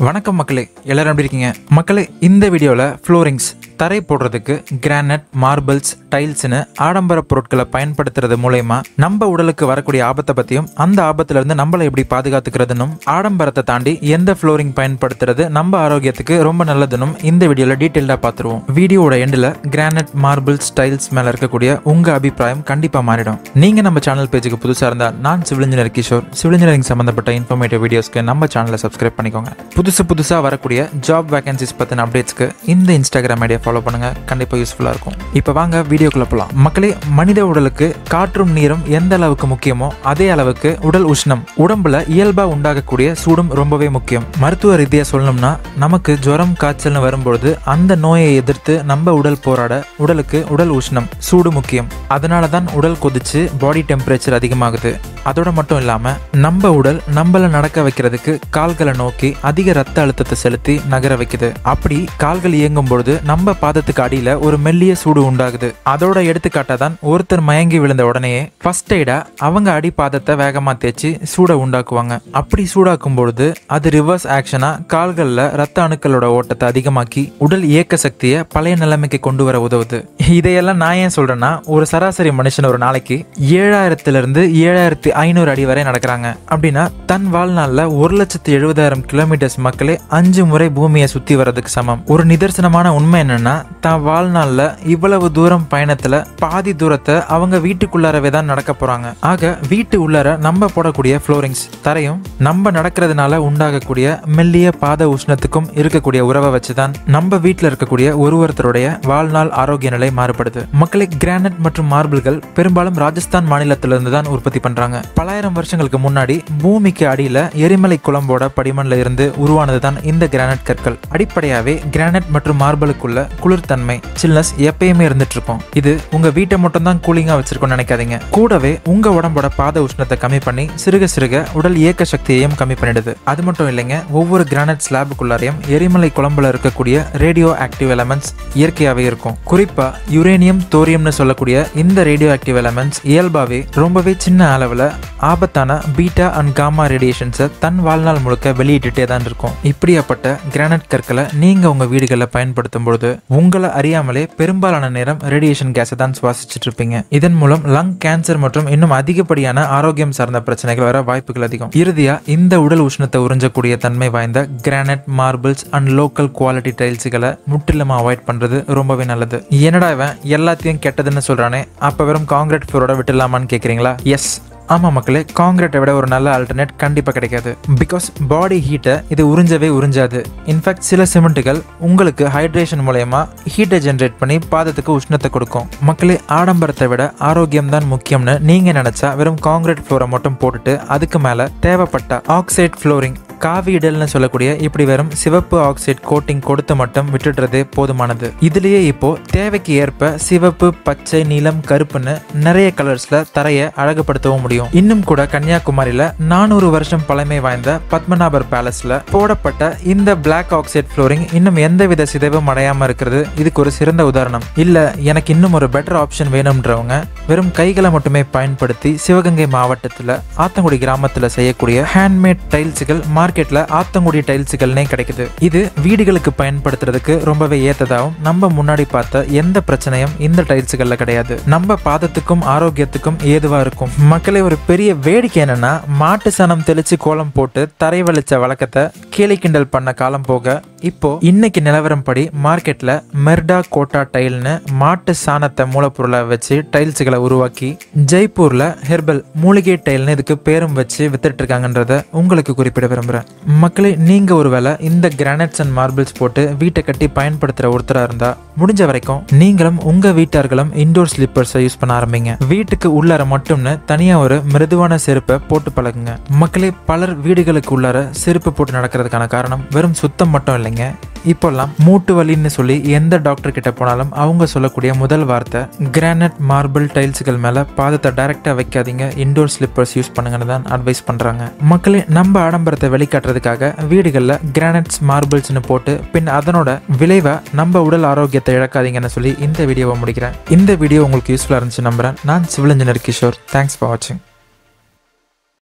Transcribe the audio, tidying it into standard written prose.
வணக்கம் மக்களே, எல்லாரும் எப்படி இருக்கீங்க? மக்களே, இந்த வீடியோவில் ஃப்ளோரிங்ஸ் தரை போடுறதுக்கு கிரானைட், மார்பிள்ஸ், டைல்ஸ்னு ஆடம்பர பொருட்களை பயன்படுத்துறது மூலயமா நம்ம உடலுக்கு வரக்கூடிய ஆபத்தை பற்றியும் அந்த ஆபத்துல இருந்து நம்மளை எப்படி பாதுகாத்துக்கிறதுன்னு ஆடம்பரத்தை தாண்டி எந்த ஃப்ளோரிங் பயன்படுத்துறது நம்ம ஆரோக்கியத்துக்கு ரொம்ப நல்லதுன்னு இந்த வீடியோவில் டீட்டெயிலாக பார்த்துருவோம். வீடியோட எண்டில் கிரானைட், மார்பிள்ஸ், டைல்ஸ் மேலே இருக்கக்கூடிய உங்கள் அபிப்பிராயம் கண்டிப்பாக மாறிடும். நீங்கள் நம்ம சேனல் பேஜுக்கு புதுசாக இருந்தால் நான் civil engineer Kishore. Civil engineering சம்மந்தப்பட்ட இன்ஃபர்மேட்டிவ் வீடியோஸ்க்கு நம்ம சேனலை சப்ஸ்கிரைப் பண்ணிக்கோங்க. புதுசாக வரக்கூடிய ஜாப் வேகன்சிஸ் பற்றின அப்டேட்ஸ்க்கு இந்த இன்ஸ்டாகிராம் ஐடியா ஃபாலோ பண்ணுங்க. கண்டிப்பாக யூஸ்ஃபுல்லாக இருக்கும். இப்போ வாங்க வீடியோக்குள்ள போகலாம். மக்களே, மனித உடலுக்கு காற்றும் நீரும் எந்த அளவுக்கு முக்கியமோ அதே அளவுக்கு உடல் உஷ்ணம், உடம்புல இயல்பா உண்டாகக்கூடிய சூடும் ரொம்பவே முக்கியம். மருத்துவ ரீதியாக சொல்லணும்னா நமக்கு ஜுரம், காய்ச்சல்னு வரும்பொழுது அந்த நோயை எதிர்த்து நம்ம உடல் போராட உடலுக்கு உடல் உஷ்ணம், சூடு முக்கியம். அதனால தான் உடல் கொதிச்சு பாடி டெம்பரேச்சர் அதிகமாகுது. அதோட மட்டும் இல்லாம நம்ம உடல் நம்மள நடக்க வைக்கிறதுக்கு கால்களை நோக்கி அதிக ரத்த அழுத்தத்தை செலுத்தி நகர வைக்குது. அப்படி கால்கள் இயங்கும் பொழுது நம்ம பாதத்துக்கு அடியில ஒரு மெல்லிய சூடு உண்டாகுது. அதோட எடுத்துக்காட்டா தான் ஒருத்தர் மயங்கி விழுந்த உடனே ஃபர்ஸ்ட் எய்டா அவங்க அடி பாதத்தை வேகமா தேய்ச்சி சூட உண்டாக்குவாங்க. அப்படி சூடாக்கும் பொழுது அது ரிவர்ஸ் ஆக்ஷனா கால்கள்ல ரத்த அணுக்களோட ஓட்டத்தை அதிகமாக்கி உடல் இயக்க சக்தியை பழைய நிலைமைக்கு கொண்டு வர உதவுது. இதையெல்லாம் நான் ஏன் சொல்றேன்னா, ஒரு சராசரி மனுஷன் ஒரு நாளைக்கு 7000 இருந்து 7500 அடி வரை நடக்கிறாங்க. அப்படின்னா தன் வாழ்நாள்ல 1,70,000 கிலோமீட்டர்ஸ் மக்களே 5 முறை பூமியை சுத்தி வர்றதுக்கு சமம். ஒரு நிதர்சனமான உண்மை என்னன்னா, தான் வாழ்நாள்ல இவ்வளவு தூரம் பயணத்துல பாதி தூரத்தை அவங்க வீட்டுக்குள்ளாரவே தான் நடக்க போறாங்க. ஆக வீட்டு உள்ளார நம்ம போடக்கூடிய ஃப்ளோரிங்ஸ் தரையும் நம்ம நடக்கிறதுனால உண்டாகக்கூடிய மெல்லிய பாத உஷ்ணத்துக்கும் இருக்கக்கூடிய உறவை வச்சுதான் நம்ம வீட்டுல இருக்கக்கூடிய ஒருத்தருடைய வாழ்நாள் ஆரோக்கிய நிலை மாறுபடுது. மக்களே, கிரானைட் மற்றும் மார்பிள்கள் பெரும்பாலும் ராஜஸ்தான் மாநிலத்திலிருந்து தான் உற்பத்தி பண்றாங்க. பலாயிரம் வருஷங்களுக்கு முன்னாடி பூமிக்கு அடியில எரிமலை குழம்போட படிமண்ல இருந்து உருவானதுதான் இந்த கிரானைட் கற்கள். அடிப்படையாவே கிரானைட் மற்றும் மார்பிளுக்குள்ள குளிர்தன்மை, சில்னஸ் எப்பயுமே இருந்துட்டு இருக்கும். இது உங்க வீட்டை மட்டும் தான் கூலிங்கா வச்சிருக்கோம்னு நினைக்காதீங்க. கூடவே உங்க உடம்போட பாத உஷ்ணத்தை கம்மி பண்ணி சிறுக சிறுக உடல் இயக்க சக்தியையும் கம்மி பண்ணிடுது. அது மட்டும் இல்லைங்க, ஒவ்வொரு கிரானைட் ஸ்லாபுக்குள்ளாரையும் எரிமலை குழம்புல இருக்கக்கூடிய ரேடியோ ஆக்டிவ் எலமெண்ட்ஸ் இயற்கையாவே இருக்கும். குறிப்பா யுரேனியம், தோரியம்னு சொல்லக்கூடிய இந்த ரேடியோ ஆக்டிவ் எலமெண்ட்ஸ் இயல்பாவே ரொம்பவே சின்ன அளவுல ஆபத்தான பீட்டா அண்ட் காமா ரேடியேஷன்ஸை தன் வாழ்நாள் முழுக்க வெளியிட்டுட்டே தான் இருக்கும். இப்படியாப்பட்ட கிரானைட் கற்களை நீங்க உங்க வீடுகளில் பயன்படுத்தும் பொழுது உங்களை அறியாமலே பெரும்பாலான நேரம் ரேடியேஷன் கேஸை தான் சுவாசிச்சுட்டு இருப்பீங்க. இதன் மூலம் லங் கேன்சர் மற்றும் இன்னும் அதிகப்படியான ஆரோக்கியம் சார்ந்த பிரச்சனைகள் வர வாய்ப்புகள் அதிகம். இறுதியா இந்த உடல் உஷ்ணத்தை உறிஞ்சக்கூடிய தன்மை வாய்ந்த granite, marbles and local quality டைல்ஸுகளை முற்றிலுமா அவாய்ட் பண்றது ரொம்பவே நல்லது. என்னடா இவன் எல்லாத்தையும் கெட்டதுன்னு சொல்றானே, அப்ப வெறும் காங்கிரீட் ஃப்ளோரோட விட்டுலாமான்னு கேக்குறீங்களா? எஸ், ஆமா மக்களே, காங்கிரீட்டை விட ஒரு நல்ல ஆல்டர்னேட் கண்டிப்பா கிடைக்காது. பிகாஸ் பாடி ஹீட்டை இது உறிஞ்சவே உறிஞ்சாது. இன்ஃபேக்ட் சில சிமெண்ட்டுகள் உங்களுக்கு ஹைட்ரேஷன் மூலயமா ஹீட்டை ஜென்ரேட் பண்ணி பாதத்துக்கு உஷ்ணத்தை கொடுக்கும். மக்களே, ஆடம்பரத்தை விட ஆரோக்கியம் தான் முக்கியம்னு நீங்க நினைச்சா வெறும் காங்கிரீட் ஃப்ளோரை மட்டும் போட்டுட்டு அதுக்கு மேல தேவைப்பட்ட ஆக்சைட் ஃப்ளோரிங், காவிடல்னு சொல்லக்கூடிய இப்படி வெறும் சிவப்பு ஆக்சைட் கோட்டிங் கொடுத்து மட்டும் விட்டுடுறதே போதுமானது. இதுலயே இப்போ தேவைக்கு ஏற்ப சிவப்பு, பச்சை, நீலம், கருப்புன்னு நிறைய கலர்ஸ்ல தரையை அழகுபடுத்தவும் முடியும். இன்னும் கூட கன்னியாகுமரியில 400 வருஷம் பழமை வாய்ந்த பத்மநாபர் பேலஸ்ல போடப்பட்ட இந்த பிளாக் ஆக்சைட் ஃப்ளோரிங் இன்னும் எந்தவித சிதைவும் அடையாம இருக்கிறது இதுக்கு ஒரு சிறந்த உதாரணம். இல்ல எனக்கு இன்னும் ஒரு பெட்டர் ஆப்ஷன் வேணும்ன்றவங்க வெறும் கைகளை மட்டுமே பயன்படுத்தி சிவகங்கை மாவட்டத்துல ஆத்தங்குடி கிராமத்துல செய்யக்கூடிய ஹேண்ட்மேட் டைல்ஸுகள் மார்க்கெட்ல ஆத்தங்குடி டைல்ஸுகள்னே கிடைக்குது. இது வீடுகளுக்கு பயன்படுத்துறதுக்கு ரொம்பவே ஏத்ததாகவும் நம்ம முன்னாடி பார்த்த எந்த பிரச்சனையும் இந்த டைல்ஸுகள்ல கிடையாது. நம்ம பாதத்துக்கும் ஆரோக்கியத்துக்கும் ஏதுவா இருக்கும். மக்களே, ஒரு பெரிய வேடிக்கை என்னன்னா, மாட்டு சாணம் தெளிச்சு கோலம் போட்டு தரை வலிச்ச வழக்கத்தை கேலி கிண்டல் பண்ண காலம் போக இப்போ இன்னைக்கு நிலவரம் படி மார்க்கெட்ல மெர்டா கோட்டா டைல்னு மாட்டு சாணத்தை மூலப்பொருளை வச்சு டைல்ஸுகளை உருவாக்கி ஜெய்ப்பூர்ல ஹெர்பல் மூலிகை டைல்னு இதுக்கு பேரும் வச்சு வித்துட்டு இருக்காங்கன்றத உங்களுக்கு குறிப்பிட விரும்புறேன். மக்களே, நீங்க ஒருவேளை இந்த கிரானைட்ஸ் அண்ட் மார்பிள்ஸ் போட்டு வீட்டை கட்டி பயன்படுத்துற ஒருத்தரா இருந்தா முடிஞ்ச வரைக்கும் நீங்களும் உங்க வீட்டார்களும் இன்டோர் ஸ்லிப்பர்ஸை யூஸ் பண்ண ஆரம்பிங்க. வீட்டுக்கு உள்ளார மட்டும்னு தனியா ஒரு மிருதுவான செருப்பை போட்டு பழகுங்க. மக்களே, பலர் வீடுகளுக்கு உள்ளார செருப்பு போட்டு நடக்கிறதுக்கான காரணம் வெறும் சுத்தம் மட்டும் இல்லைங்க. இப்போல்லாம் மூட்டு வலின்னு சொல்லி எந்த டாக்டர் கிட்ட போனாலும் அவங்க சொல்லக்கூடிய முதல் வார்த்தை கிரானைட், மார்பிள் டைல்ஸுகள் மேல பாதத்தை டைரக்டா வைக்காதீங்க, இன்டோர் ஸ்லிப்பர்ஸ் யூஸ் பண்ணுங்கன்னு தான் அட்வைஸ் பண்றாங்க. மக்களே, நம்ம ஆடம்பரத்தை வெளிக்காட்டுறதுக்காக வீடுகளில் கிரானைட்ஸ், மார்பிள்ஸ்னு போட்டு பின் அதனோட விளைவா நம்ம உடல் ஆரோக்கியத்தை இழக்காதீங்கன்னு சொல்லி இந்த வீடியோவை முடிக்கிறேன். இந்த வீடியோ உங்களுக்கு யூஸ்ஃபுல்லா இருந்துச்சு நம்புறேன். நான் civil engineer Kishore. Thanks for வாட்சிங்.